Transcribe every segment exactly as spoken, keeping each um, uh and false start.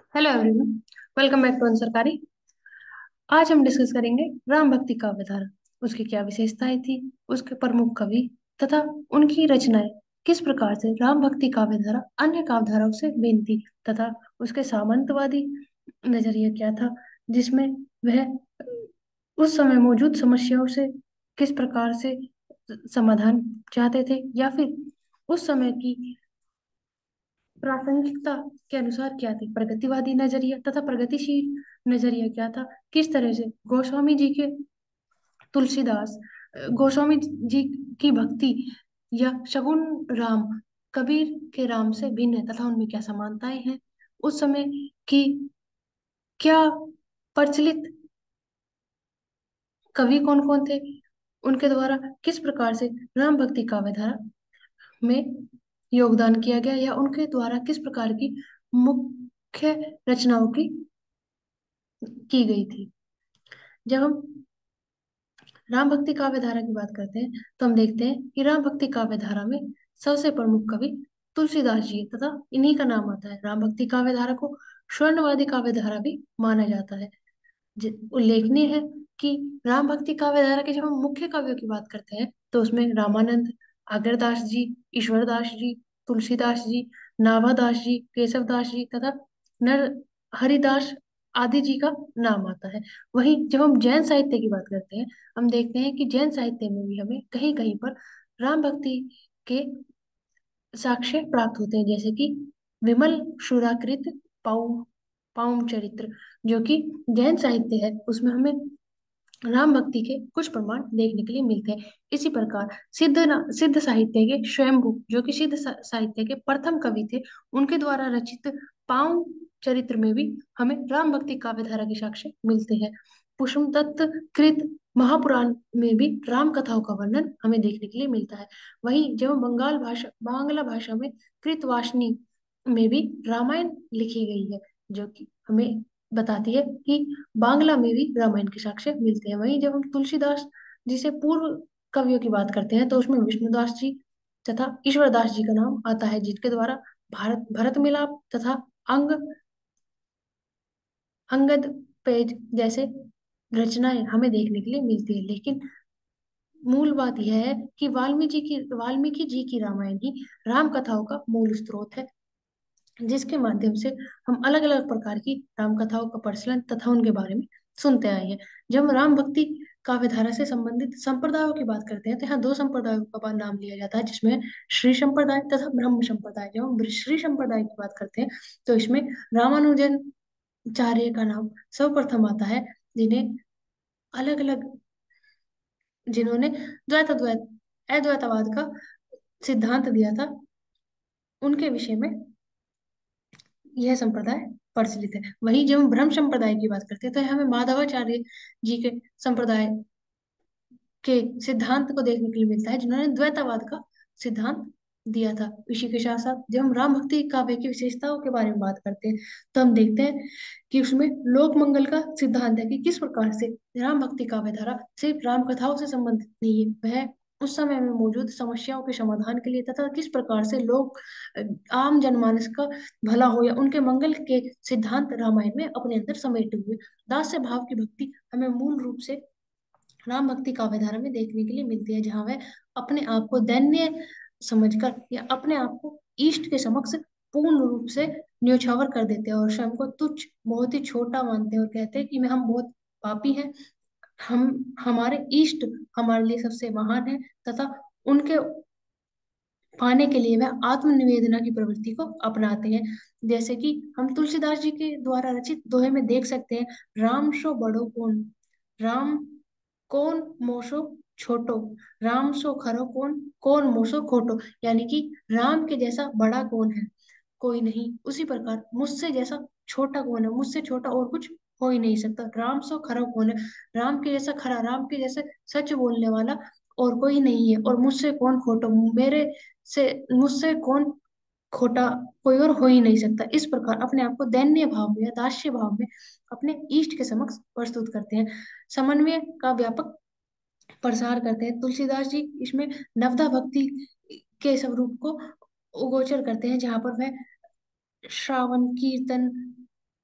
Hello everyone. Welcome back to Sarkari. आज हम discuss करेंगे राम भक्ति काव्य धारा। उसकी क्या विशेषताएं थी, उसके प्रमुख कवि तथा उनकी रचनाएं किस प्रकार से राम भक्ति काव्य धारा अन्य काव्य धाराओं से भिन्न थी, तथा उसके सामंतवादी नजरिया क्या था, जिसमें वह उस समय मौजूद समस्याओं से किस प्रकार से समाधान चाहते थे, या फिर उस समय की प्रासंगिकता के अनुसार क्या थी, प्रगतिवादी नजरिया तथा प्रगतिशील नजरिया क्या था, किस तरह से गोस्वामी जी के तुलसीदास अ, गोस्वामी जी की भक्ति या शगुन राम कबीर के राम से भिन्न है तथा उनमें क्या समानताएं हैं, उस समय की क्या प्रचलित कवि कौन कौन थे, उनके द्वारा किस प्रकार से राम भक्ति काव्य धारा में योगदान किया गया, या उनके द्वारा किस प्रकार की मुख्य रचनाओं की की गई थी। जब हम राम भक्ति काव्य धारा की बात करते हैं तो हम देखते हैं कि राम भक्ति काव्य धारा में सबसे प्रमुख कवि तुलसीदास जी है, तथा इन्हीं का नाम आता है। राम भक्ति काव्य धारा को स्वर्णवादी काव्य धारा भी माना जाता है। ज- उल्लेखनीय है कि राम भक्ति काव्य धारा के जब हम मुख्य काव्यों की बात करते हैं तो उसमें रामानंद, अगरदास जी, ईश्वरदास जी, तुलसीदास जी, नाभादास जी, केशवदास जी तथा नर हरिदास आदि जी का नाम आता है। वहीं जब हम जैन साहित्य की बात करते हैं, हम देखते हैं कि जैन साहित्य में भी हमें कहीं कहीं पर राम भक्ति के साक्ष्य प्राप्त होते हैं, जैसे कि विमल सुधाकृत पाउ पाउम चरित्र, जो कि जैन साहित्य है, उसमें हमें राम भक्ति के कुछ प्रमाण देखने के लिए मिलते हैं। इसी प्रकार सिद्ध ना- सिद्ध साहित्य के स्वयंभू, जो कि सिद्ध सा- साहित्य के प्रथम कवि थे, उनके द्वारा रचित पाउ चरित्र में भी हमें राम भक्ति काव्य धारा के साक्ष्य मिलते हैं। पुष्प दत्त कृत महापुराण में भी राम कथाओं का वर्णन हमें देखने के लिए मिलता है। वहीं जब हम बंगाल भाषा बांग्ला भाषा में कृतवासनी में भी रामायण लिखी गई है, जो कि हमें बताती है कि बांग्ला में भी रामायण के साक्ष्य मिलते हैं। वहीं जब हम तुलसीदास जी से पूर्व कवियों की बात करते हैं तो उसमें विष्णुदास जी तथा ईश्वरदास जी का नाम आता है, जिनके द्वारा भारत भरत मिलाप तथा अंग अंगद पेज जैसे रचनाएं हमें देखने के लिए मिलती है। लेकिन मूल बात यह है कि वाल्मीकि की वाल्मीकि जी की रामायण ही राम कथाओं का मूल स्रोत है, जिसके माध्यम से हम अलग अलग प्रकार की राम कथाओं का प्रचलन तथा उनके बारे में सुनते आए हैं। जब हम राम भक्ति काव्य धारा से संबंधित संप्रदायों की बात करते हैं तो यहाँ दो संप्रदायों का बा- नाम लिया जाता है, जिसमें श्री संप्रदाय तथा ब्रह्म संप्रदाय। जब हम श्री संप्रदाय की बात करते हैं तो इसमें रामानुजन चार्य का नाम सर्वप्रथम आता है, जिन्हें अलग अलग जिन्होंने द्वैत अद्वैत अद्वैतवाद का सिद्धांत दिया था, उनके विषय में यह संप्रदाय प्रचलित है। वहीं जब हम ब्रह्म संप्रदाय की बात करते हैं तो हमें माधवाचार्य जी के संप्रदाय के सिद्धांत को देखने के लिए मिलता है, जिन्होंने द्वैतवाद का सिद्धांत दिया था। इसी के साथ साथ जब हम राम भक्ति काव्य की विशेषताओं के बारे में बात करते हैं तो हम देखते हैं कि उसमें लोक मंगल का सिद्धांत है, कि किस प्रकार से राम भक्ति काव्य धारा सिर्फ राम कथाओं से संबंधित नहीं है, वह उस समय में मौजूद समस्याओं के समाधान के लिए तथा किस प्रकार से लोग अ, आम जनमानस का भला हो या उनके मंगल के सिद्धांत रामायण में अपने अंदर समेटे हुए। दास्य भाव की भक्ति हमें मूल रूप से राम भक्ति काव्य धारा में देखने के लिए मिलती है, जहाँ वह अपने आप को दैन्य समझकर या अपने आप को इष्ट के समक्ष पूर्ण रूप से न्योछावर कर देते हैं और स्वयं को तुच्छ, बहुत ही छोटा मानते हैं और कहते हैं कि मैं हम बहुत पापी हैं, हम हमारे इष्ट हमारे लिए सबसे महान है, तथा उनके पाने के लिए वह आत्मनिवेदना की प्रवृत्ति को अपनाते हैं। जैसे कि हम तुलसीदास जी के द्वारा रचित दोहे में देख सकते हैं, राम सो बड़ो कौन, राम कौन मोसो छोटो, राम सो खरो कौन, कौन मोसो खोटो। यानी कि राम के जैसा बड़ा कौन है, कोई नहीं। उसी प्रकार मुझसे जैसा छोटा कौन है, मुझसे छोटा और कुछ हो ही नहीं सकता। राम सो खरा कौन है, राम के जैसा खरा, राम के जैसे सच बोलने वाला और कोई नहीं है। और मुझसे कौन खोटा, मेरे से मुझसे कौन खोटा कोई और हो ही नहीं सकता। इस प्रकार अपने आप को दैन्य भाव में या दास्य भाव में अपने इष्ट के समक्ष प्रस्तुत करते हैं, समन्वय का व्यापक प्रसार करते हैं। तुलसीदास जी इसमें नवधा भक्ति के स्वरूप को उगोचर करते हैं, जहाँ पर वह श्रावण कीर्तन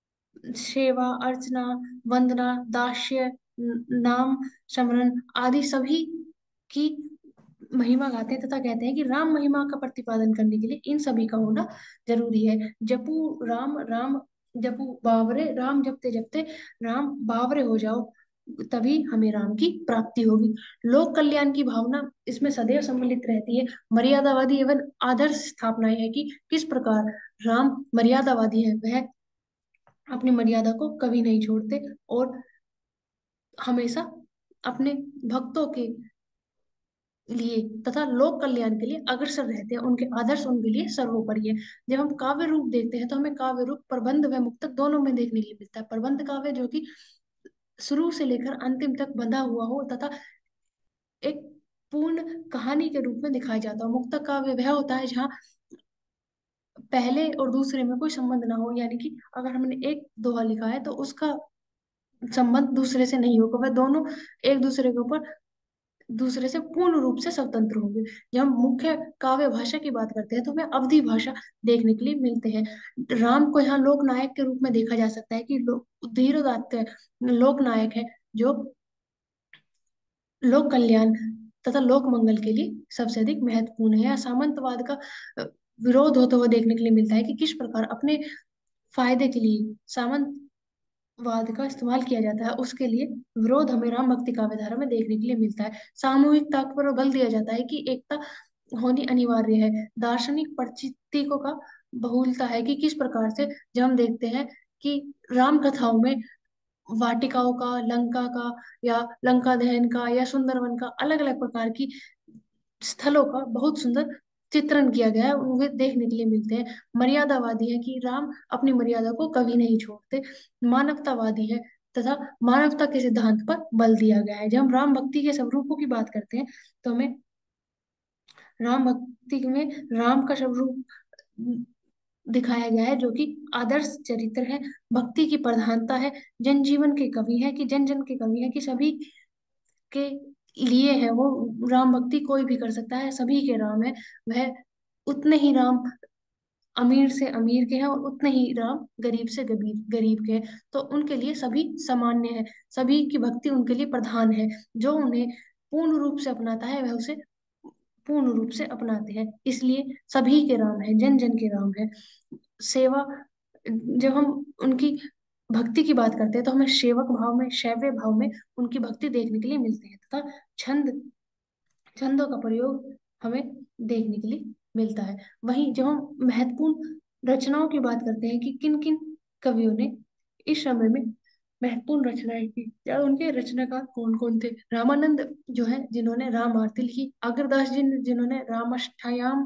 सेवा, अर्चना, वंदना, दास्य, न- नाम स्मरण आदि सभी की महिमा गाते हैं तथा कहते हैं कि राम महिमा का प्रतिपादन करने के लिए इन सभी का होना जरूरी है। जपू राम, राम जपू बावरे, राम जपते जपते राम बावरे हो जाओ, तभी हमें राम की प्राप्ति होगी। लोक कल्याण की भावना इसमें सदैव सम्मिलित रहती है। मर्यादावादी एवं आदर्श स्थापनाएं है कि किस प्रकार राम मर्यादावादी है, वह अपनी मर्यादा को कभी नहीं छोड़ते और हमेशा अपने भक्तों के लिए तथा लोक कल्याण के लिए अग्रसर रहते हैं। उनके आदर्श उनके लिए सर्वोपरि है। जब हम काव्य रूप देखते हैं तो हमें काव्य रूप प्रबंध व मुक्तक दोनों में देखने के लिए मिलता है। प्रबंध काव्य जो कि शुरू से लेकर अंतिम तक बंधा हुआ हो तथा एक पूर्ण कहानी के रूप में दिखाया जाता है। मुक्तक काव्य वह होता है जहाँ पहले और दूसरे में कोई संबंध ना हो, यानी कि अगर हमने एक दोहा लिखा है तो उसका संबंध दूसरे से नहीं होगा, वह दोनों एक दूसरे के ऊपर दूसरे से पूर्ण रूप से स्वतंत्र होंगे। जब हम मुख्य काव्य भाषा की बात करते हैं तो हमें अवधि भाषा देखने के लिए मिलते हैं। राम को यहाँ लोक नायक के रूप में देखा जा सकता है कि लो, धीरोदात्त लोक नायक है जो लोक कल्याण तथा लोक मंगल के लिए सबसे अधिक महत्वपूर्ण है। या सामंतवाद का अ, विरोध होता हुआ देखने के लिए मिलता है कि किस प्रकार अपने फायदे के लिए सामंतवाद का इस्तेमाल किया जाता है, उसके लिए विरोध हमें राम भक्ति काव्य धारा में देखने के लिए मिलता है। सामूहिकता पर बल दिया जाता है कि एकता होनी अनिवार्य है। दार्शनिक प्रतीकों का बहुलता है कि किस प्रकार से जब हम देखते हैं कि राम कथाओं में वाटिकाओं का, लंका का या लंका दहन का या सुंदरवन का, अलग अलग प्रकार की स्थलों का बहुत सुंदर चित्रण किया गया है, उन्हें देखने के लिए मिलते हैं। मर्यादावादी है कि राम अपनी मर्यादा को कभी नहीं छोड़ते। मानवतावादी है तथा मानवता के सिद्धांत पर बल दिया गया है। जब हम राम भक्ति के स्वरूपों की बात करते हैं तो हमें राम भक्ति में राम का स्वरूप दिखाया गया है जो कि आदर्श चरित्र है, भक्ति की प्रधानता है, जनजीवन के कवि है कि जन जन के कवि है कि सभी के लिए है वो। राम भक्ति कोई भी कर सकता है, सभी के राम है। वह उतने ही राम अमीर से अमीर के हैं और उतने ही राम गरीब से गरीब गरीब के हैं, तो उनके लिए सभी सामान्य है। सभी की भक्ति उनके लिए प्रधान है। जो उन्हें पूर्ण रूप से अपनाता है वह उसे पूर्ण रूप से अपनाते हैं, इसलिए सभी के राम है, जन जन के राम है। सेवा, जब हम उनकी भक्ति की बात करते हैं तो हमें सेवक भाव में, शैव्य भाव में उनकी भक्ति देखने के लिए मिलती है तथा छंद छंदों का प्रयोग हमें देखने के लिए मिलता है। वहीं जब हम महत्वपूर्ण रचनाओं की बात करते हैं कि किन किन कवियों ने इस समय में महत्वपूर्ण रचनाएं की या उनके रचनाकार कौन कौन थे। रामानंद जो है जिन्होंने राम आरती लिखी, अग्रदास जी ने जिन्होंने रामाष्टयाम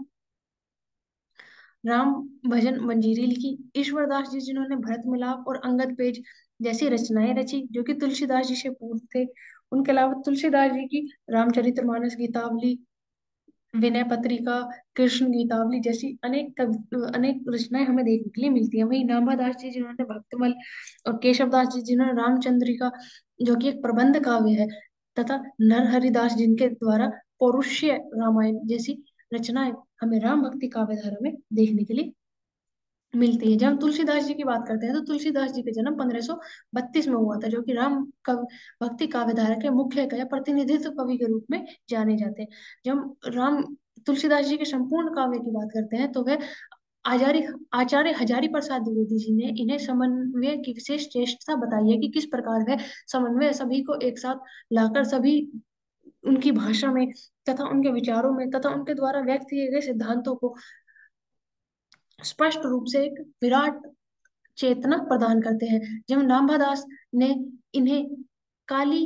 राम भजन मंजीरी लिखी, ईश्वरदास जी जिन्होंने भरत मिलाप और अंगद पेज जैसी रचनाएं रची जो कि तुलसीदास जी से पूर्व थे। उनके अलावा तुलसीदास जी की रामचरितमानस गीतावली, विनय पत्रिका, कृष्ण गीतावली जैसी अनेक कवि अनेक रचनाएं हमें देखने के लिए मिलती है। वहीं नाभादास जी जिन्होंने भक्तमल और केशवदास जी जिन्होंने रामचंद्रिका जो कि एक प्रबंध काव्य है तथा नरहरिदास जिनके द्वारा पौरुष्य रामायण जैसी रचनाएं हमें राम भक्ति काव्य धारा में देखने के लिए मिलती है। जब हम तुलसीदास जी की बात करते हैं तो तुलसीदास जी का जन्म पंद्रह सौ बत्तीस में हुआ था, जो कि राम कवि भक्ति काव्यधारा के मुख्य या प्रतिनिधित्व कवि के रूप में जाने जाते हैं। जब हम राम तुलसीदास जी के संपूर्ण काव्य की बात करते हैं तो वह आचार्य आचार्य हजारी प्रसाद द्विवेदी जी ने इन्हें समन्वय की विशेष चेष्टा बताई है कि किस प्रकार वह समन्वय सभी को एक साथ लाकर सभी उनकी भाषा में तथा उनके विचारों में तथा उनके द्वारा व्यक्त किए गए सिद्धांतों को स्पष्ट रूप से एक विराट चेतना प्रदान करते हैं। जब नामधादास ने इन्हें काली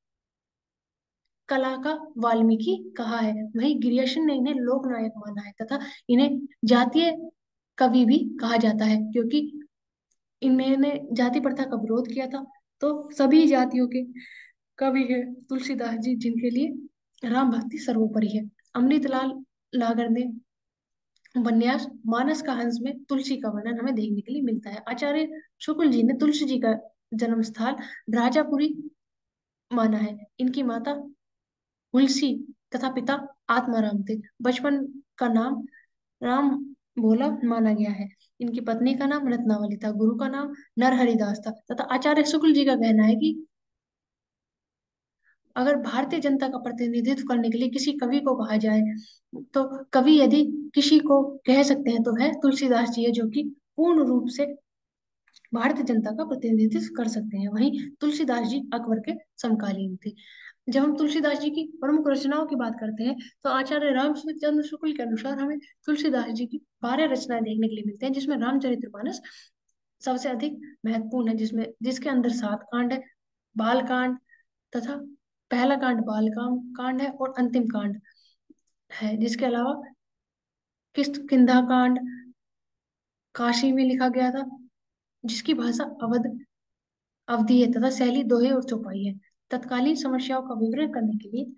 कला का वाल्मीकि कहा है, वहीं गिरियशन ने इन्हें लोक नायक माना है तथा इन्हें जातीय कवि भी कहा जाता है क्योंकि इन्होंने जाति प्रथा का विरोध किया था। तो सभी जातियों के कवि है तुलसीदास जी जिनके लिए राम भक्ति सर्वोपरि है। अमृतलाल नागर ने उपन्यास मानस का हंस में तुलसी का वर्णन हमें देखने के लिए मिलता है। आचार्य शुक्ल जी ने तुलसी जी का जन्म स्थल राजापुरी माना है। इनकी माता तुलसी तथा पिता आत्माराम थे। बचपन का नाम राम भोला माना गया है। इनकी पत्नी का नाम रत्नावली था, गुरु का नाम नरहरिदास था, तथा आचार्य शुक्ल जी का कहना है कि अगर भारतीय जनता का प्रतिनिधित्व करने के लिए किसी कवि को कहा जाए, तो कवि यदि किसी को कह सकते हैं तो है तुलसीदास जी है, जो कि पूर्ण रूप से भारतीय जनता का प्रतिनिधित्व कर सकते हैं। वहीं तुलसीदास जी अकबर के समकालीन थे। जब हम तुलसीदास जी की प्रमुख रचनाओं की बात करते हैं, तो आचार्य रामचंद्र शुक्ल के अनुसार हमें तुलसीदास जी की बारह रचनाएं देखने के लिए मिलते हैं, जिसमें रामचरितमानस सबसे अधिक महत्वपूर्ण है, जिसमें जिसके अंदर सात कांड है। बाल कांड तथा पहला कांड बाल कांड कांड है, और अंतिम कांड है, जिसके अलावा किष्किंधा कांड काशी में लिखा गया था, जिसकी भाषा अवध अवधि है तथा शैली दोहे और चौपाई है। तत्कालीन समस्याओं का विवरण करने के लिए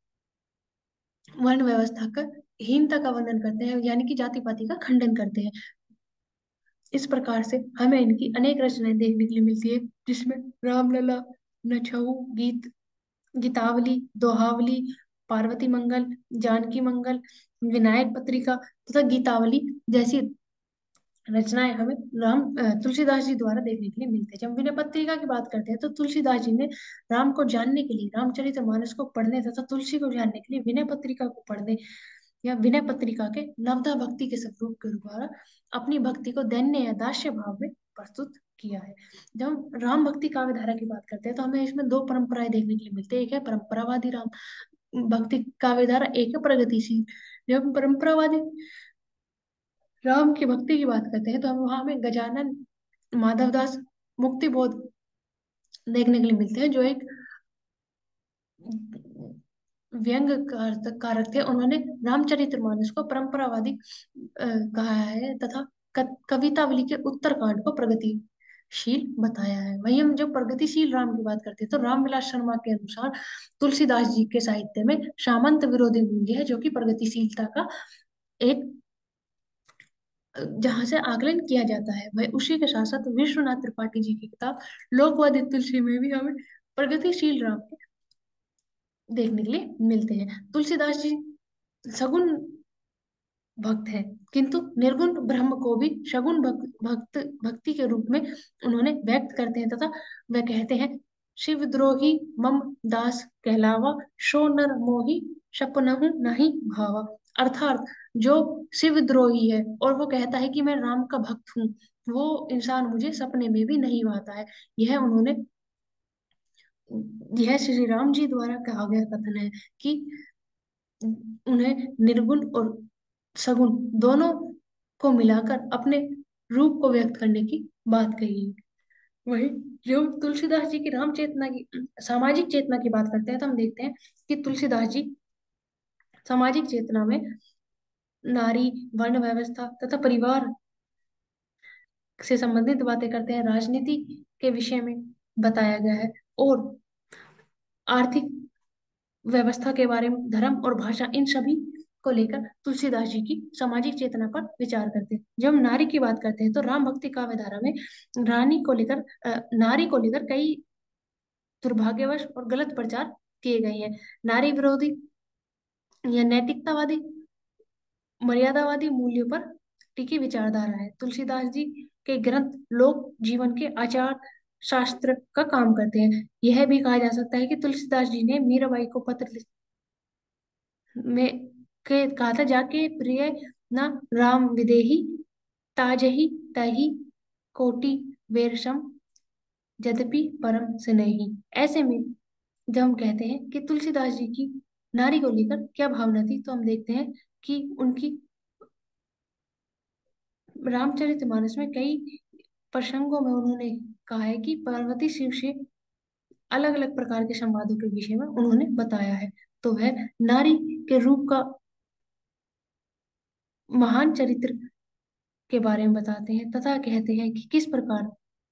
वर्ण व्यवस्था का हीनता का वर्णन करते हैं, यानी कि जाति पाति का खंडन करते हैं। इस प्रकार से हमें इनकी अनेक रचनाएं देखने के लिए मिलती है, जिसमें रामलला, नछऊ गीत, गीतावली, दोहावली, पार्वती मंगल, जानकी मंगल, विनायक पत्रिका तथा गीतावली जैसी रचनाएं हमें राम अ, तुलसीदास जी द्वारा देखने के लिए मिलते हैं। जब विनय पत्रिका की बात करते हैं, तो तुलसीदास जी ने राम को जानने के लिए, रामचरितमानस को पढ़ने तथा तुलसी को जानने के लिए विनय पत्रिका को पढ़ने या विनय पत्रिका के नवधा भक्ति के स्वरूप के द्वारा अपनी भक्ति को दैन्य या दास्य भाव में प्रस्तुत किया है। जब हम राम भक्ति काव्य धारा की बात करते हैं, तो हमें इसमें दो परंपराएं देखने के लिए मिलती है। एक है परंपरावादी राम भक्ति काव्य धारा, एक है प्रगतिशील। जब हम परंपरावादी राम की भक्ति की बात करते हैं, तो हम वहां में गजानन, माधवदास, मुक्ति बोध देखने के लिए मिलते हैं, जो एक व्यंग कार- कारक थे। उन्होंने रामचरितमानस को परंपरावादी अ, कहा है तथा क- कवितावली के उत्तरकांड को प्रगतिशील बताया है। वहीं हम जब प्रगतिशील राम की बात करते हैं, तो रामविलास शर्मा के अनुसार तुलसीदास जी के साहित्य में सामंत विरोधी मूल्य है, जो कि प्रगतिशीलता का एक जहां से आकलन किया जाता है। वह उसी के साथ साथ विश्वनाथ त्रिपाठी जी की किताब लोकवादी तुलसी में भी हमें प्रगतिशील राम के देखने के लिए मिलते हैं। तुलसीदास जी सगुण भक्त है, किंतु निर्गुण ब्रह्म को भी सगुण भक्त भक्त भक्ति के रूप में उन्होंने व्यक्त करते हैं, तथा वह कहते हैं, शिवद्रोही मम दास कहलावा, सो नर मोही सपनहु नहीं भावा। अर्थात जो शिवद्रोही है और वो कहता है कि मैं राम का भक्त हूँ, वो इंसान मुझे सपने में भी नहीं भाता है। यह उन्होंने यह श्री राम जी द्वारा कहा गया कथन है कि उन्हें निर्गुण और सगुण दोनों को मिलाकर अपने रूप को व्यक्त करने की बात कही है। वही जो तुलसीदास जी की राम चेतना की सामाजिक चेतना की बात करते हैं, तो हम देखते हैं कि तुलसीदास जी सामाजिक चेतना में नारी, वर्ण व्यवस्था तथा परिवार से संबंधित बातें करते हैं। राजनीति के विषय में बताया गया है, और आर्थिक व्यवस्था के बारे में, धर्म और भाषा, इन सभी को लेकर तुलसीदास जी की सामाजिक चेतना पर विचार करते हैं। जब हम नारी की बात करते हैं, तो राम भक्ति काव्य धारा में रानी को लेकर अ, नारी को लेकर कई दुर्भाग्यवश और गलत प्रचार किए गए हैं। नारी विरोधी या नैतिकतावादी, मर्यादावादी मूल्यों पर टिकी विचारधारा है। तुलसीदास जी के ग्रंथ लोक जीवन के आचार शास्त्र का काम करते हैं। यह भी कहा जा सकता है कि तुलसीदास जी ने मीराबाई को पत्र में के कहा था, जाके प्रिय न राम विदेही, ताजही तही कोटि वेरशम, यद्यपि परम स्नेही। ऐसे में जब हम कहते हैं कि तुलसीदास जी की नारी को लेकर क्या भावना थी, तो हम देखते हैं कि उनकी रामचरितमानस में कई प्रसंगों में उन्होंने कहा है कि पार्वती शिव से अलग अलग प्रकार के संवादों के विषय में उन्होंने बताया है। तो वह नारी के रूप का महान चरित्र के बारे में बताते हैं, तथा कहते हैं कि किस प्रकार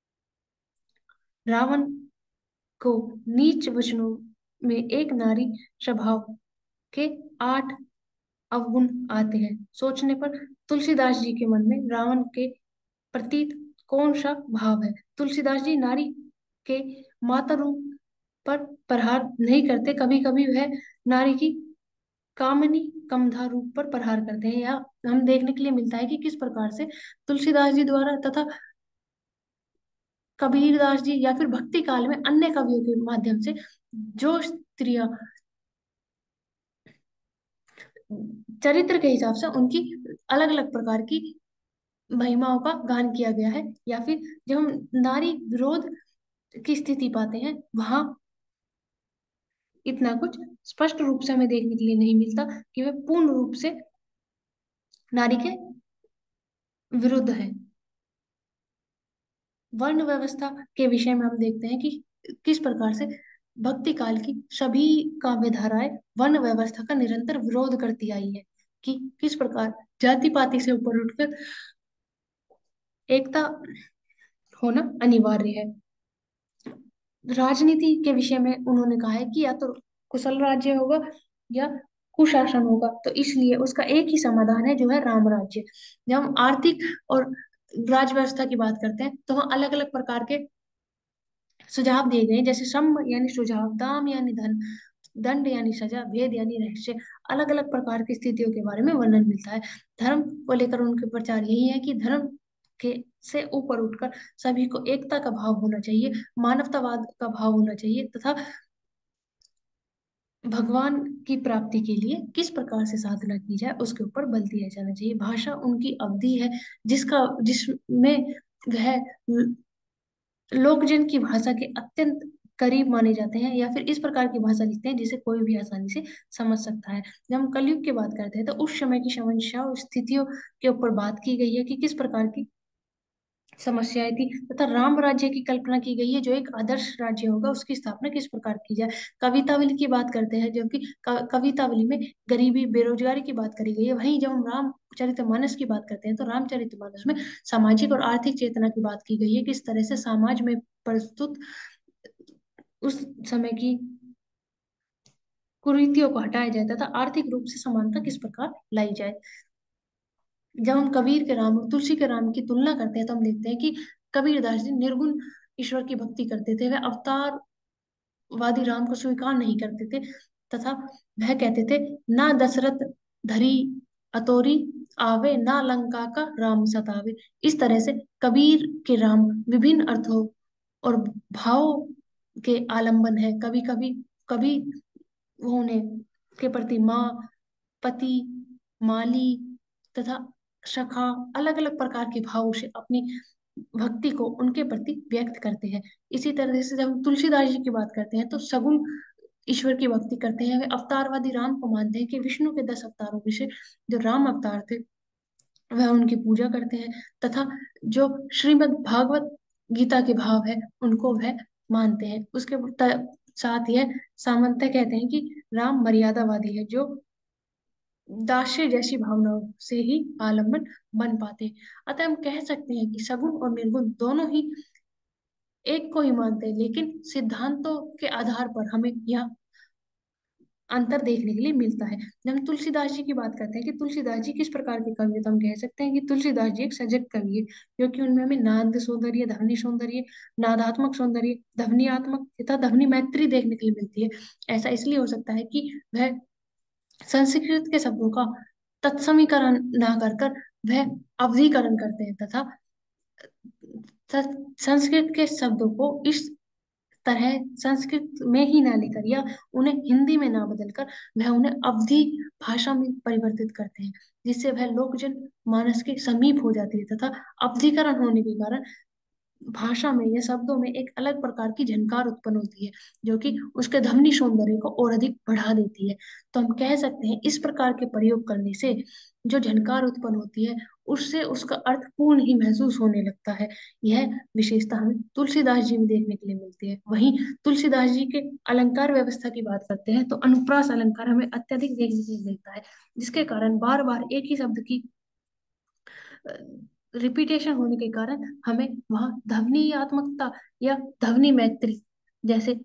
रावण को नीच वचनों में एक नारी स्वभाव के आठ अवगुण आते हैं। सोचने पर तुलसीदास जी के मन में रावण के प्रति कौन सा भाव है। तुलसीदास जी नारी के माता रूप पर प्रहार नहीं करते, कभी कभी वह नारी की कामनी कमधा रूप पर प्रहार करते हैं। या हम देखने के लिए मिलता है कि किस प्रकार से तुलसीदास जी द्वारा तथा कबीरदास जी या फिर भक्ति काल में अन्य कवियों के माध्यम से जो स्त्रियां चरित्र के हिसाब से उनकी अलग अलग प्रकार की महिमाओं का गान किया गया है। या फिर जब हम नारी विरोध की स्थिति पाते हैं, वहां इतना कुछ स्पष्ट रूप से हमें देखने के लिए नहीं मिलता कि वे पूर्ण रूप से नारी के विरुद्ध है। वर्ण व्यवस्था के विषय में हम देखते हैं कि किस प्रकार से भक्ति काल की सभी काव्य धाराएं वर्ण व्यवस्था का निरंतर विरोध करती आई है, कि किस प्रकार जाति पाति से ऊपर उठकर एकता होना अनिवार्य है। राजनीति के विषय में उन्होंने कहा है कि या तो कुशल राज्य होगा या कुशासन होगा, तो इसलिए उसका एक ही समाधान है जो है राम राज्य। जब हम आर्थिक और राज व्यवस्था की बात करते हैं तो वहाँ अलग अलग प्रकार के सुझाव दिए गए हैं, जैसे सम यानी सुझाव, दाम यानी धन, दंड यानी सजा, भेद यानी रहस्य। अलग अलग प्रकार की स्थितियों के बारे में वर्णन मिलता है। धर्म को लेकर उनके प्रचार यही है कि धर्म के से ऊपर उठकर सभी को एकता का भाव होना चाहिए, मानवतावाद का भाव होना चाहिए, तथा भगवान की प्राप्ति के लिए किस प्रकार से साधना की जाए उसके ऊपर बल दिया जाना चाहिए। भाषा उनकी अवधि है जिसका जिसमें वह लोकजन की भाषा के अत्यंत करीब माने जाते हैं, या फिर इस प्रकार की भाषा लिखते हैं जिसे कोई भी आसानी से समझ सकता है। जब हम कलयुग की बात करते हैं तो उस समय की समस्याओं स्थितियों के ऊपर बात की गई है कि किस प्रकार की समस्याएं थी, तथा राम राज्य की कल्पना की गई है जो एक आदर्श राज्य होगा, उसकी स्थापना किस प्रकार की जाए। कवितावली की बात करते हैं, जबकि क- कवितावली में गरीबी बेरोजगारी की बात करी गई है। वहीं जब हम रामचरितमानस की बात करते हैं तो रामचरितमानस में सामाजिक और आर्थिक चेतना की बात की गई है, किस तरह से समाज में प्रस्तुत उस समय की कुरीतियों को हटाया जाए तथा आर्थिक रूप से समानता किस प्रकार लाई जाए। जब हम कबीर के राम और तुलसी के राम की तुलना करते हैं तो हम देखते हैं कि कबीरदास जी निर्गुण ईश्वर की भक्ति करते थे, वह अवतारवादी राम को स्वीकार नहीं करते थे, तथा वह कहते थे ना दशरथ धरी अतोरी आवे, ना लंका का राम सतावे। इस तरह से कबीर के राम विभिन्न अर्थों और भावों के आलंबन है। कभी कभी कभी होने के प्रति माँ, पति, माली तथा सखा अलग अलग प्रकार के भावों से अपनी भक्ति को उनके प्रति व्यक्त करते हैं। इसी तरह से जब हम तुलसीदास जी की बात करते हैं तो सगुण ईश्वर की भक्ति करते हैं। वे अवतारवादी राम को मानते हैं कि विष्णु के दस अवतारों में से जो राम अवतार थे वह उनकी पूजा करते हैं, तथा जो श्रीमद् भागवत गीता के भाव है उनको वह मानते हैं। उसके त- साथ यह सामंत कहते हैं कि राम मर्यादावादी है, जो दास्य जैसी भावनाओं से ही आलम्बन बन पाते हैं। अतः हम कह सकते हैं कि सगुण और निर्गुण दोनों ही एक को ही मानते हैं, लेकिन सिद्धांतों के आधार पर हमें यह अंतर देखने के लिए मिलता है। जब हम तुलसीदास जी की बात करते हैं कि तुलसीदास जी किस प्रकार के कवि है, तो हम कह सकते हैं कि तुलसीदास जी एक सजग कवि है, क्योंकि उनमें हमें नाद सौंदर्य, ध्वनि सौंदर्य, नादात्मक सौंदर्य, ध्वनियात्मक तथा ध्वनि मैत्री देखने के लिए मिलती है। ऐसा इसलिए हो सकता है कि वह संस्कृत के शब्दों का तत्समीकरण ना कर कर वह अवधीकरण करते हैं, तथा स- संस्कृत के शब्दों को इस तरह संस्कृत में ही ना लेकर या उन्हें हिंदी में ना बदलकर वह उन्हें अवधी भाषा में परिवर्तित करते हैं, जिससे वह लोकजन मानस के समीप हो जाती है, तथा अवधीकरण होने के कारण भाषा में या शब्दों में एक अलग प्रकार की झनकार उत्पन्न होती है, जो कि उसके ध्वनि सौंदर्य को और अधिक बढ़ा देती है। तो हम कह सकते हैं इस प्रकार के प्रयोग करने से जो झनकार उत्पन्न होती है उससे उसका अर्थ पूर्ण ही महसूस होने लगता है। यह विशेषता हमें तुलसीदास जी में देखने के लिए मिलती है। वहीं तुलसीदास जी के अलंकार व्यवस्था की बात करते हैं तो अनुप्रास अलंकार हमें अत्यधिक देखने के लिए मिलता है, जिसके कारण बार बार एक ही शब्द की रिपीटेशन होने के कारण हमें वहां ध्वनियात्मकता या ध्वनि मैत्री जैसे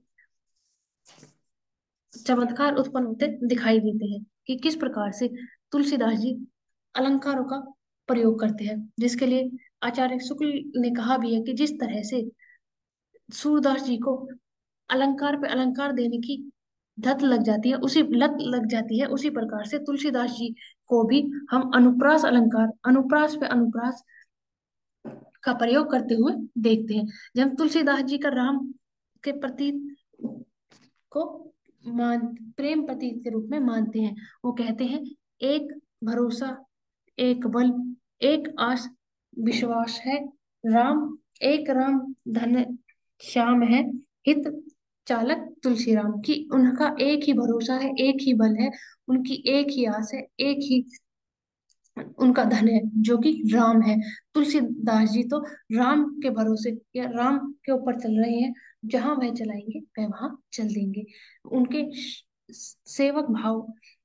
चमत्कार उत्पन्न होते दिखाई देते हैं, कि किस प्रकार से तुलसीदास जी अलंकारों का प्रयोग करते हैं, जिसके लिए आचार्य शुक्ल ने कहा भी है कि जिस तरह से सूरदास जी को अलंकार पे अलंकार देने की धत लग जाती है, उसी लत लग जाती है, उसी प्रकार से तुलसीदास जी को भी हम अनुप्रास अलंकार, अनुप्रास पे अनुप्रास का प्रयोग करते हुए देखते हैं। जब हम तुलसीदास जी का राम के प्रति को मान प्रेम प्रतीक के रूप में मानते हैं, वो कहते हैं, एक भरोसा, एक बल, एक आस विश्वास है, राम एक राम धन श्याम है, हित चालक तुलसी राम की। उनका एक ही भरोसा है, एक ही बल है, उनकी एक ही आस है, एक ही उनका धन है, जो कि राम है। तुलसीदास जी तो राम के भरोसे या राम के ऊपर चल रहे हैं, जहां वह चलाएंगे वह वहां चल देंगे। उनके श- सेवक भाव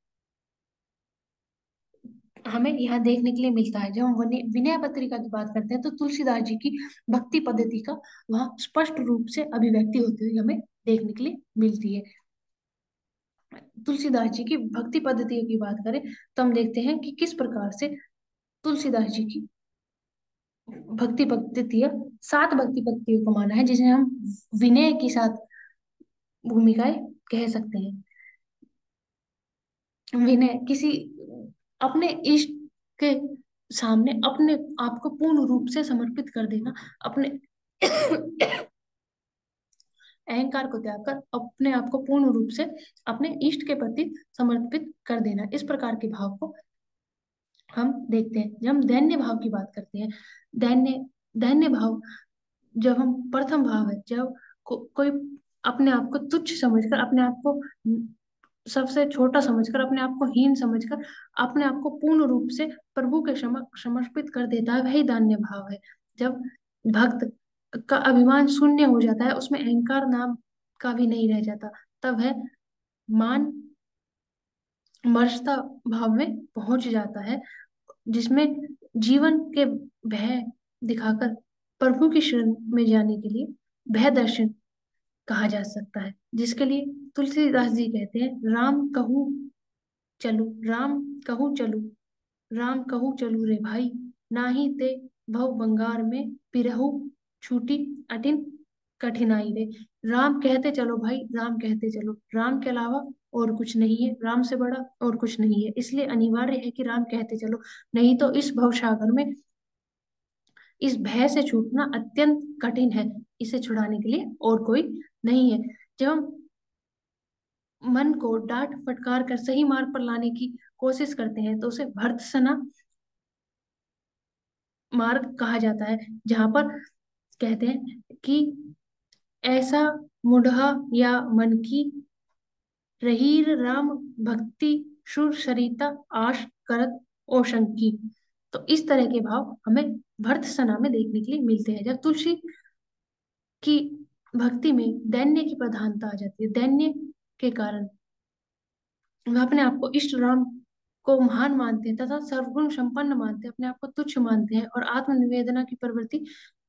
हमें यहाँ देखने के लिए मिलता है। जब हम वनि- विनय पत्रिका की बात करते हैं तो तुलसीदास जी की भक्ति पद्धति का वहाँ स्पष्ट रूप से अभिव्यक्ति होती हुई हमें देखने के लिए मिलती है। तुलसीदास जी की भक्ति पद्धतियों की बात करें तो हम देखते हैं कि किस प्रकार से तुलसीदास जी की भक्ति पद्धतियां, सात भक्ति पद्धतियों को माना है, जिसे हम विनय की सात भूमिकाएं कह सकते हैं। विनय किसी अपने इष्ट के सामने अपने आप को पूर्ण रूप से समर्पित कर देना, अपने अहंकार को त्याग कर अपने आप को पूर्ण रूप से अपने इष्ट के प्रति समर्पित कर देना, इस प्रकार के भाव को हम देखते हैं। जब हम दैन्य भाव की बात करते हैं, दैन्य दैन्य भाव जब हम प्रथम भाव है, जब को, कोई अपने आप को तुच्छ समझकर, अपने आप को सबसे छोटा समझकर, अपने आप को हीन समझकर अपने आप को पूर्ण रूप से प्रभु के समक्ष समर्पित कर देता है, वही दान्य भाव है। जब भक्त का अभिमान शून्य हो जाता है, उसमें अहंकार नाम का भी नहीं रह जाता, तब है मान मर्यादा भाव में पहुंच जाता है, जिसमें जीवन के भय दिखाकर प्रभु की शरण में जाने के लिए भय दर्शन कहा जा सकता है, जिसके लिए तुलसीदास जी कहते हैं, राम कहूँ चलू, राम कहूँ चलू, राम कहूँ चलू रे भाई, नाही ते भव बंगार में पिरहु छूटी अटिन कठिनाई रे। राम कहते चलो भाई, राम कहते चलो, राम के अलावा और कुछ नहीं है, राम से बड़ा और कुछ नहीं है, इसलिए अनिवार्य है कि राम कहते चलो, नहीं तो इस भवसागर में इस भय से छूटना अत्यंत कठिन है, इसे छुड़ाने के लिए और कोई नहीं है। जब हम मन को डांट फटकार कर सही मार्ग पर लाने की कोशिश करते हैं तो उसे भर्त्सना मार्ग कहा जाता है, जहां पर कहते हैं कि ऐसा मुढ़ा या मन की रहीर राम भक्ति सुर सरिता आश करत ओशंकी। तो इस तरह के भाव हमें भर्त्सना में देखने के लिए मिलते हैं। जब तुलसी की भक्ति में दैन्य की प्रधानता आ जाती है, दैन्य के कारण वह अपने आप को इष्ट राम को महान मानते हैं तथा सर्वगुण संपन्न मानते हैं, अपने आप को तुच्छ मानते हैं, और आत्मनिवेदना की प्रवृत्ति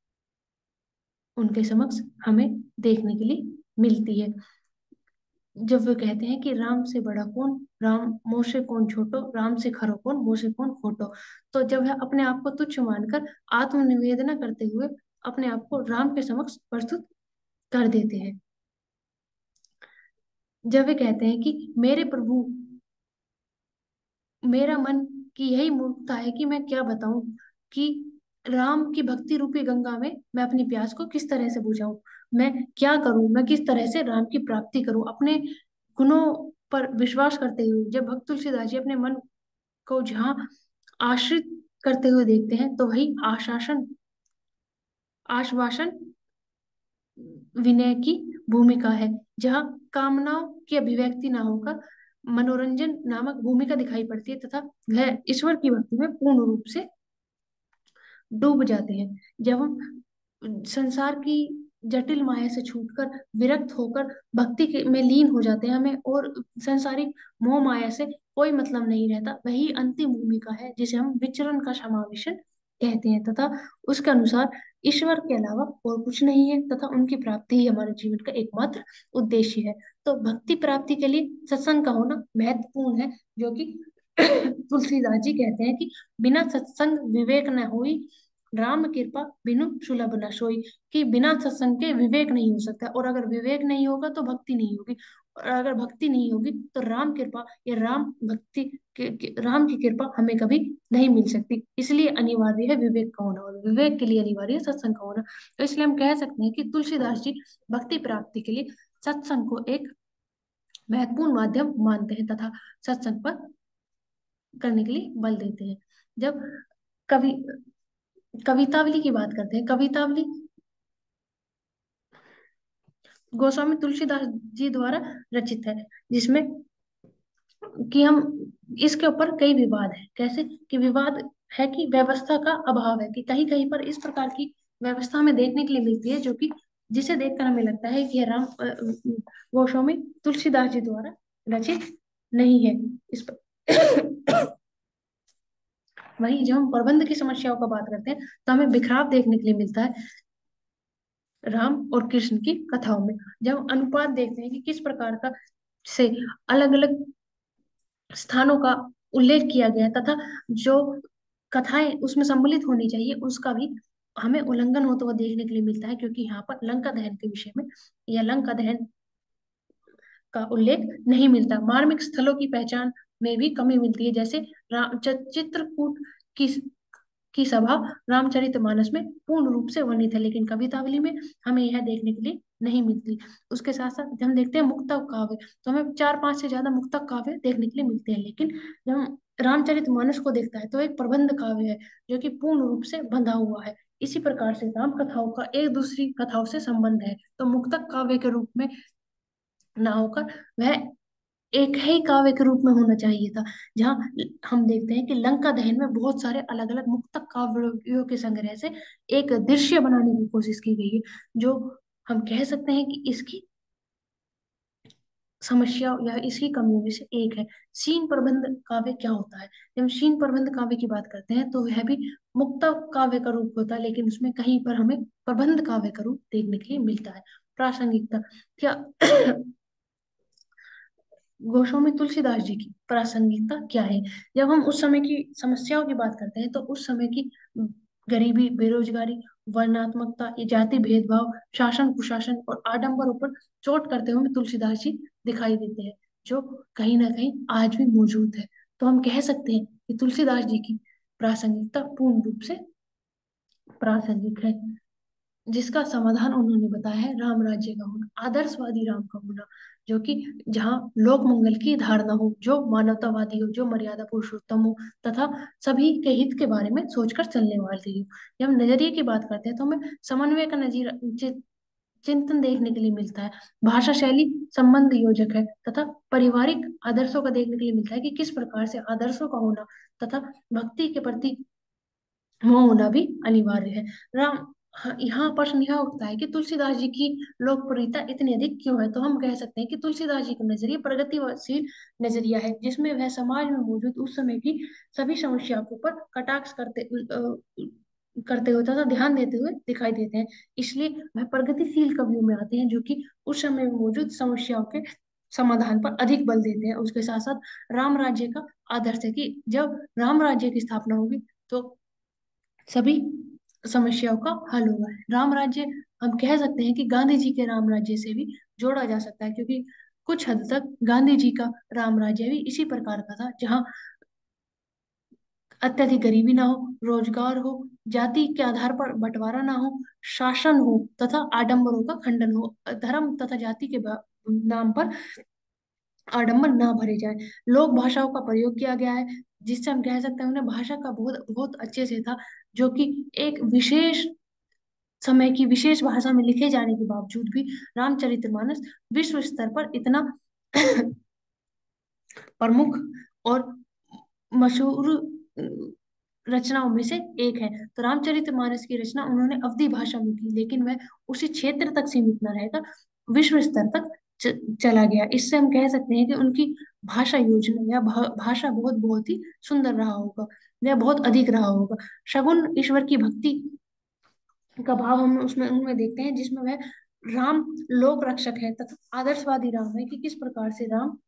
उनके समक्ष हमें देखने के लिए मिलती है। जब वे कहते हैं कि राम से बड़ा कौन, राम मोह से कौन छोटो, राम से खरो कौन, मोह से कौन खोटो। तो जब वह अपने आप को तुच्छ मानकर आत्मनिवेदना करते हुए अपने आप को राम के समक्ष प्रस्तुत कर देते हैं, जब वे कहते हैं कि मेरे प्रभु, मेरा मन की यही मूर्खता है कि मैं क्या बताऊं कि राम की भक्ति रूपी गंगा में मैं अपनी प्यास को किस तरह से बुझाऊं, मैं क्या करूं, मैं किस तरह से राम की प्राप्ति करूं। अपने गुणों पर विश्वास करते हुए जब भक्त तुलसीदास जी अपने मन को जहाँ आश्रित करते हुए देखते हैं, तो वही आशासन आश्वासन विनय की भूमिका है, जहाँ कामनाओं की अभिव्यक्ति ना होकर मनोरंजन नामक भूमिका दिखाई पड़ती है, तथा वह ईश्वर की भक्ति में पूर्ण रूप से डूब जाते हैं। जब हम संसार की जटिल माया से छूटकर विरक्त होकर भक्ति के में लीन हो जाते हैं, हमें और संसारिक मोह माया से कोई मतलब नहीं रहता, वही अंतिम भूमिका है जिसे हम विचरण का समावेशन कहते हैं, तथा उसके अनुसार ईश्वर के अलावा और कुछ नहीं है, तथा उनकी प्राप्ति ही हमारे जीवन का एकमात्र उद्देश्य है। तो भक्ति प्राप्ति के लिए सत्संग का होना महत्वपूर्ण है, जो कि तुलसीदास जी कहते हैं कि बिना सत्संग विवेक न होई, राम कृपा बिनु सुलभ न सोई, कि बिना सत्संग के विवेक नहीं हो सकता, और अगर विवेक नहीं होगा तो भक्ति नहीं होगी, और अगर भक्ति नहीं होगी तो राम कृपा या राम भक्ति के, के, राम की कृपा हमें कभी नहीं मिल सकती। इसलिए अनिवार्य है विवेक का होना, और विवेक के लिए अनिवार्य है सत्संग का होना। तो इसलिए हम कह सकते हैं कि तुलसीदास जी भक्ति प्राप्ति के लिए सत्संग को एक महत्वपूर्ण माध्यम मानते हैं, तथा सत्संग पर करने के लिए बल देते हैं। जब कवि कवितावली की बात करते हैं, कवितावली गोस्वामी तुलसीदास जी द्वारा रचित है, जिसमें कि हम इसके ऊपर कई विवाद है। कैसे कि विवाद है कि व्यवस्था का अभाव है, कि कहीं कहीं पर इस प्रकार की व्यवस्था हमें देखने के लिए मिलती है जो कि जिसे देखकर हमें लगता है कि यह राम अ, अ, गोस्वामी तुलसीदास जी द्वारा रचित नहीं है। इस पर वहीं जब हम प्रबंध की समस्याओं का बात करते हैं तो हमें बिखराव देखने के लिए मिलता है राम और कृष्ण की कथाओं में। जब हम अनुपात देखते हैं कि किस प्रकार का से अलग अलग स्थानों का उल्लेख किया गया है, तथा जो कथाएं उसमें सम्मिलित होनी चाहिए उसका भी हमें उल्लंघन होता हुआ देखने के लिए मिलता है, क्योंकि यहाँ पर लंका दहन के विषय में या लंका दहन का उल्लेख नहीं मिलता। मार्मिक स्थलों की पहचान में भी कमी मिलती है, जैसे राम च- चित्रकूट की की सभा रामचरितमानस में पूर्ण रूप से वर्णित है, लेकिन कवितावली में हमें यह देखने के लिए नहीं मिलती। उसके साथ साथ जब हम देखते हैं मुक्तक काव्य, तो हमें चार पांच से ज्यादा मुक्तक काव्य देखने के लिए मिलते हैं, लेकिन जब हम रामचरितमानस को देखता है तो एक प्रबंध काव्य है जो कि पूर्ण रूप से बंधा हुआ है। इसी प्रकार से राम कथाओं का एक दूसरी कथाओं से संबंध है, तो मुक्तक काव्य के रूप में ना होकर वह एक ही काव्य के रूप में होना चाहिए था, जहाँ हम देखते हैं कि लंका दहन में बहुत सारे अलग अलग मुक्तक काव्यों के संग्रह से एक दृश्य बनाने की कोशिश की गई है, जो हम कह सकते हैं कि इसकी समस्या या इसकी कमियों में से एक है। शीन प्रबंध काव्य क्या होता है? जब हम शीन प्रबंध काव्य की बात करते हैं तो वह भी मुक्तक काव्य का रूप होता है, लेकिन उसमें कहीं पर हमें प्रबंध काव्य का रूप देखने के लिए मिलता है। प्रासंगिकता क्या गोस्वामी तुलसीदास जी की प्रासंगिकता क्या है? जब हम उस समय की समस्याओं की बात करते हैं तो उस समय की गरीबी, बेरोजगारी, वर्णात्मकता, ये जाति भेदभाव, शासन कुशासन और आडंबरों पर चोट करते हुए तुलसीदास जी दिखाई देते हैं, जो कहीं ना कहीं आज भी मौजूद है। तो हम कह सकते हैं कि तुलसीदास जी की प्रासंगिकता पूर्ण रूप से प्रासंगिक है, जिसका समाधान उन्होंने बताया है राम राज्य का होना, आदर्शवादी राम का होना, जो कि जहाँ लोक मंगल की धारणा हो, जो मानवतावादी हो, जो मर्यादा पुरुषोत्तम हो, तथा सभी के हित के बारे में सोचकर चलने वाली हो। जब हम नजरिए की बात करते हैं तो हमें समन्वय का नजीर चि- चिंतन देखने के लिए मिलता है। भाषा शैली संबंध योजक है, तथा पारिवारिक आदर्शों का देखने के लिए मिलता है कि किस प्रकार से आदर्शों का होना तथा भक्ति के प्रति मोह होना भी अनिवार्य है। राम हाँ, यहाँ प्रश्न यह उठता है कि तुलसीदास जी की लोकप्रियता इतनी अधिक क्यों है? तो हम कह सकते हैं कि तुलसीदास जी का नजरिया प्रगतिशील नजरिया है, जिसमें वह समाज में मौजूद उस समय की सभी समस्याओं के ऊपर कटाक्ष करते अ, करते हुए तथा ध्यान देते हुए दिखाई देते हैं। इसलिए वह प्रगतिशील कवियों में आते हैं, जो कि उस समय में मौजूद समस्याओं के समाधान पर अधिक बल देते हैं। उसके साथ साथ राम राज्य का आदर्श है कि जब राम राज्य की स्थापना होगी तो सभी समस्याओं का हल होगा। राम राज्य हम कह सकते हैं कि गांधी जी के राम राज्य से भी जोड़ा जा सकता है, क्योंकि कुछ हद तक गांधी जी का राम राज्य भी इसी प्रकार का था, जहाँ अत्यधिक गरीबी ना हो, रोजगार हो, जाति के आधार पर बंटवारा ना हो, शासन हो तथा आडंबरों का खंडन हो, धर्म तथा जाति के बा- नाम पर आडंबर ना भरे जाए। लोक भाषाओं का प्रयोग किया गया है, जिससे हम कह सकते हैं उन्हें भाषा का बहुत बहुत अच्छे से था, जो कि एक विशेष समय की विशेष भाषा में लिखे जाने के बावजूद भी रामचरितमानस विश्व स्तर पर इतना प्रमुख और मशहूर रचनाओं में से एक है। तो रामचरितमानस की रचना उन्होंने अवधी भाषा में की, लेकिन वह उसी क्षेत्र तक सीमित न रहकर विश्व स्तर तक च, चला गया। इससे हम कह सकते हैं कि उनकी भाषा योजना या भा, भाषा बहुत बहुत ही सुंदर रहा होगा, या बहुत अधिक रहा होगा। शगुन ईश्वर की भक्ति का भाव हम उसमें उनमें देखते हैं, जिसमें वह राम लोक रक्षक है तथा आदर्शवादी राम है, कि किस प्रकार से राम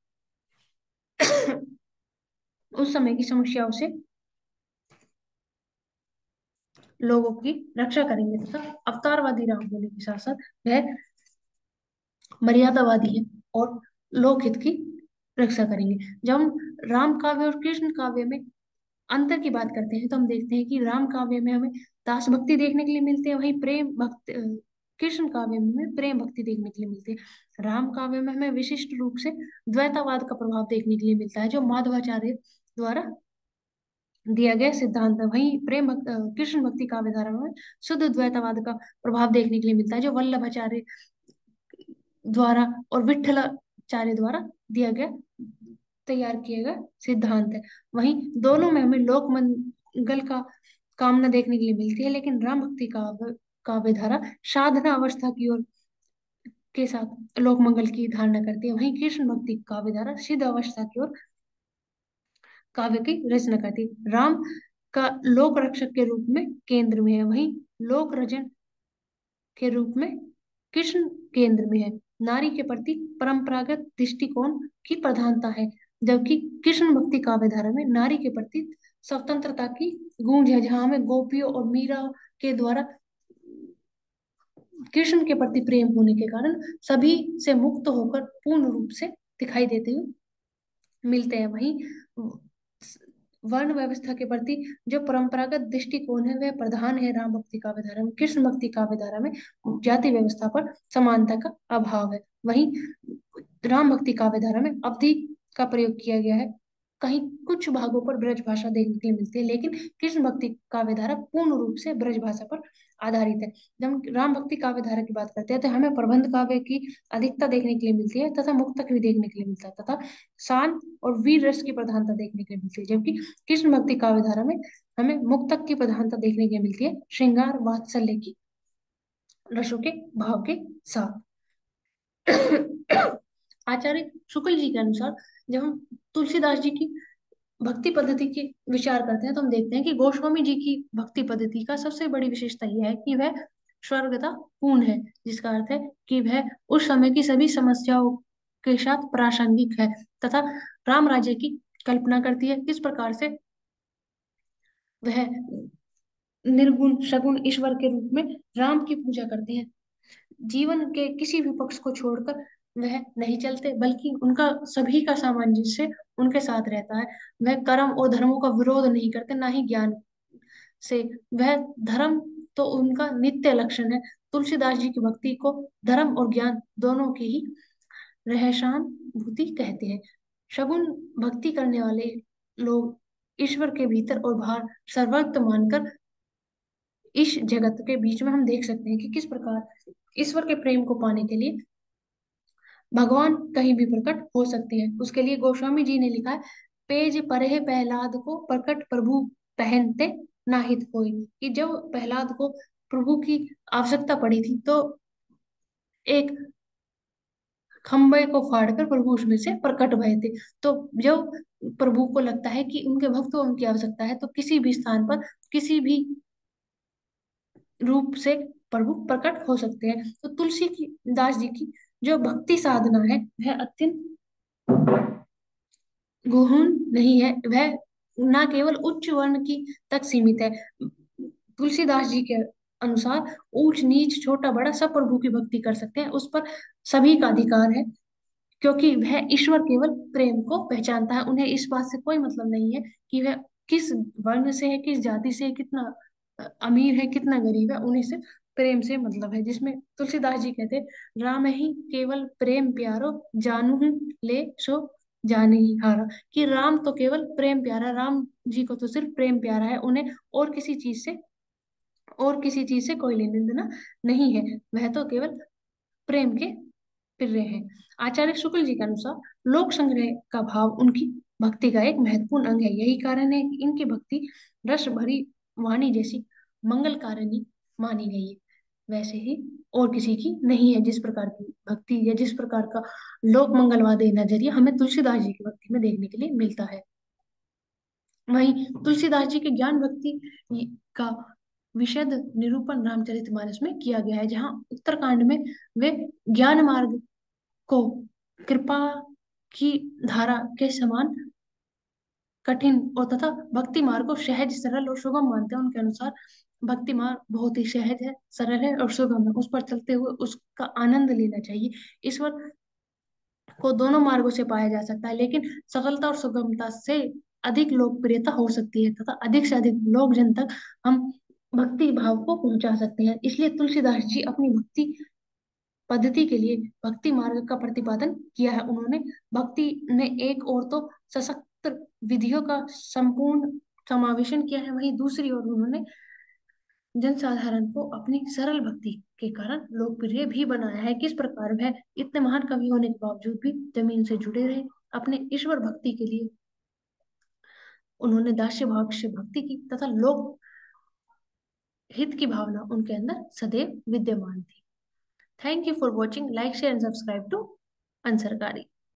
उस समय की समस्याओं से लोगों की रक्षा करेंगे तथा अवतारवादी राम होने के साथ साथ वह मर्यादावादी है और लोकहित की रक्षा करेंगे। जब हम राम काव्य और कृष्ण काव्य में अंतर की बात करते हैं तो हम देखते हैं कि राम काव्य में हमें दास भक्ति देखने के लिए मिलती है, वहीं प्रेम भक्ति अ, कृष्ण काव्य में हमें प्रेम भक्ति देखने के लिए मिलती है। राम काव्य में हमें विशिष्ट रूप से द्वैतावाद का प्रभाव देखने के लिए मिलता है जो माधवाचार्य द्वारा दिया गया सिद्धांत है। वहीं प्रेम भक्त अ, कृष्ण भक्ति काव्य धारा में शुद्ध द्वैतावाद का प्रभाव देखने के लिए मिलता है जो वल्लभाचार्य द्वारा और विठलाचार्य द्वारा दिया गया तैयार किया गया सिद्धांत है। वहीं दोनों में हमें लोक मंगल का कामना देखने के लिए मिलती है, लेकिन राम भक्ति काव्य काव्य धारा साधना अवस्था की ओर के साथ लोक मंगल की धारणा करती है। वहीं कृष्ण भक्ति काव्य धारा सिद्ध अवस्था की ओर काव्य की रचना करती है। राम का लोक रक्षक के रूप में केंद्र में है, वहीं लोक रजन के रूप में कृष्ण केंद्र में है। नारी के प्रति परंपरागत दृष्टिकोण की प्रधानता है, जबकि कृष्ण भक्ति काव्य धारा में नारी के प्रति स्वतंत्रता की गूंज है, जहां हमें गोपियों और मीरा के द्वारा कृष्ण के प्रति प्रेम होने के कारण सभी से मुक्त होकर पूर्ण रूप से दिखाई देते हुए मिलते हैं। वहीं वर्ण व्यवस्था के प्रति जो परंपरागत दृष्टिकोण है वह प्रधान है राम भक्ति काव्य धारा में। कृष्ण भक्ति काव्य धारा में जाति व्यवस्था पर समानता का अभाव है। वहीं राम भक्ति काव्य धारा में अवधि का प्रयोग किया गया है, कहीं कुछ भागों पर ब्रज भाषा देखने के लिए मिलती है, लेकिन कृष्ण भक्ति काव्य धारा पूर्ण रूप से ब्रज भाषा पर आधारित है। जब हम राम भक्ति काव्य धारा की बात करते हैं तो हमें प्रबंध काव्य की अधिकता देखने के लिए मिलती है तथा मुक्तक भी देखने के लिए मिलता है तथा शान और वीर रस की प्रधानता देखने के लिए मिलती है, जबकि कृष्ण भक्ति काव्य धारा में हमें मुक्तक की प्रधानता देखने के लिए मिलती है श्रृंगार वात्सल्य की रसों के भाव के साथ। आचार्य शुक्ल जी के अनुसार जब हम तुलसीदास जी की भक्ति पद्धति की विचार करते हैं तो हम देखते हैं कि गोस्वामी जी की भक्ति पद्धति का सबसे बड़ी विशेषता यह है कि वह स्वर्गता पूर्ण है, जिसका अर्थ है कि वह उस समय की सभी समस्याओं के साथ प्रासंगिक है तथा राम राज्य की कल्पना करती है। किस प्रकार से वह निर्गुण सगुण ईश्वर के रूप में राम की पूजा करते हैं, जीवन के किसी भी पक्ष को छोड़कर वह नहीं चलते, बल्कि उनका सभी का सामंजस्य उनके साथ रहता है। वह कर्म और धर्मों का विरोध नहीं करते, ना ही ज्ञान से। वह धर्म तो उनका नित्य लक्षण है। तुलसीदास जी की भक्ति को धर्म और ज्ञान दोनों की ही रहसान भूति कहते हैं। शगुन भक्ति करने वाले लोग ईश्वर के भीतर और बाहर सर्वत्र मानकर इस जगत के बीच में हम देख सकते हैं कि किस प्रकार ईश्वर के प्रेम को पाने के लिए भगवान कहीं भी प्रकट हो सकते हैं। उसके लिए गोस्वामी जी ने लिखा है, पेज परहे प्रहलाद को प्रकट प्रभु पहनते नाहित होई, कि जब प्रहलाद को प्रभु की आवश्यकता पड़ी थी तो एक खंबे को फाड़कर प्रभु उसमें से प्रकट भये थे। तो जब प्रभु को लगता है कि उनके भक्त को उनकी आवश्यकता है तो किसी भी स्थान पर किसी भी रूप से प्रभु प्रकट हो सकते हैं। तो तुलसी की दास जी की जो भक्ति साधना है वह अत्यंत गहन नहीं है, वह न केवल उच्च वर्ण की तक सीमित है। तुलसीदास जी के अनुसार ऊंच नीच छोटा बड़ा सब प्रभु की भक्ति कर सकते हैं, उस पर सभी का अधिकार है, क्योंकि वह ईश्वर केवल प्रेम को पहचानता है। उन्हें इस बात से कोई मतलब नहीं है कि वह किस वर्ण से है, किस जाति से है, कितना अ, अमीर है, कितना गरीब है। उन्हें सिर्फ प्रेम से मतलब है, जिसमें तुलसीदास जी कहते हैं, राम ही केवल प्रेम प्यारो जानू ले सो जान ही हारा, कि राम तो केवल प्रेम प्यारा, राम जी को तो सिर्फ प्रेम प्यारा है, उन्हें और किसी चीज से और किसी चीज से कोई लेना देना नहीं है, वह तो केवल प्रेम के प्रिय हैं। आचार्य शुक्ल जी के अनुसार लोक संग्रह का भाव उनकी भक्ति का एक महत्वपूर्ण अंग है। यही कारण है कि इनकी भक्ति रस भरी वाणी जैसी मंगलकारिणी मानी गई है, वैसे ही और किसी की नहीं है। जिस प्रकार की भक्ति या जिस प्रकार का लोक मंगलवादी नजरिया हमें तुलसीदास जी की भक्ति में देखने के लिए मिलता है। वहीं तुलसीदास जी के ज्ञान भक्ति का विशद निरूपण रामचरितमानस में किया गया है, जहाँ उत्तरकांड में वे ज्ञान मार्ग को कृपा की धारा के समान कठिन और तथा भक्ति मार्ग को सहज सरल और सुगम मानते हैं। उनके अनुसार भक्ति मार्ग बहुत ही सहज है, सरल है और सुगम है। उस पर चलते हुए उसका आनंद लेना चाहिए। ईश्वर को दोनों मार्गों से पाया जा सकता है, लेकिन सरलता और सुगमता से अधिक लोकप्रियता हो सकती है तथा अधिक से अधिक लोक जन तक हम भक्ति भाव को पहुंचा सकते हैं। इसलिए तुलसीदास जी अपनी भक्ति पद्धति के लिए भक्ति मार्ग का प्रतिपादन किया है। उन्होंने भक्ति ने एक और तो सशक्त विधियों का संपूर्ण समावेशन किया है, वहीं दूसरी ओर उन्होंने जनसाधारण को अपनी सरल भक्ति के कारण लोकप्रिय भी बनाया है। किस प्रकार वह इतने महान कवि होने के बावजूद भी जमीन से जुड़े रहे, अपने ईश्वर भक्ति के लिए उन्होंने दास्य भाव से भक्ति की तथा लोक हित की भावना उनके अंदर सदैव विद्यमान थी। Thank you for watching, like share and subscribe to अनसरकारी।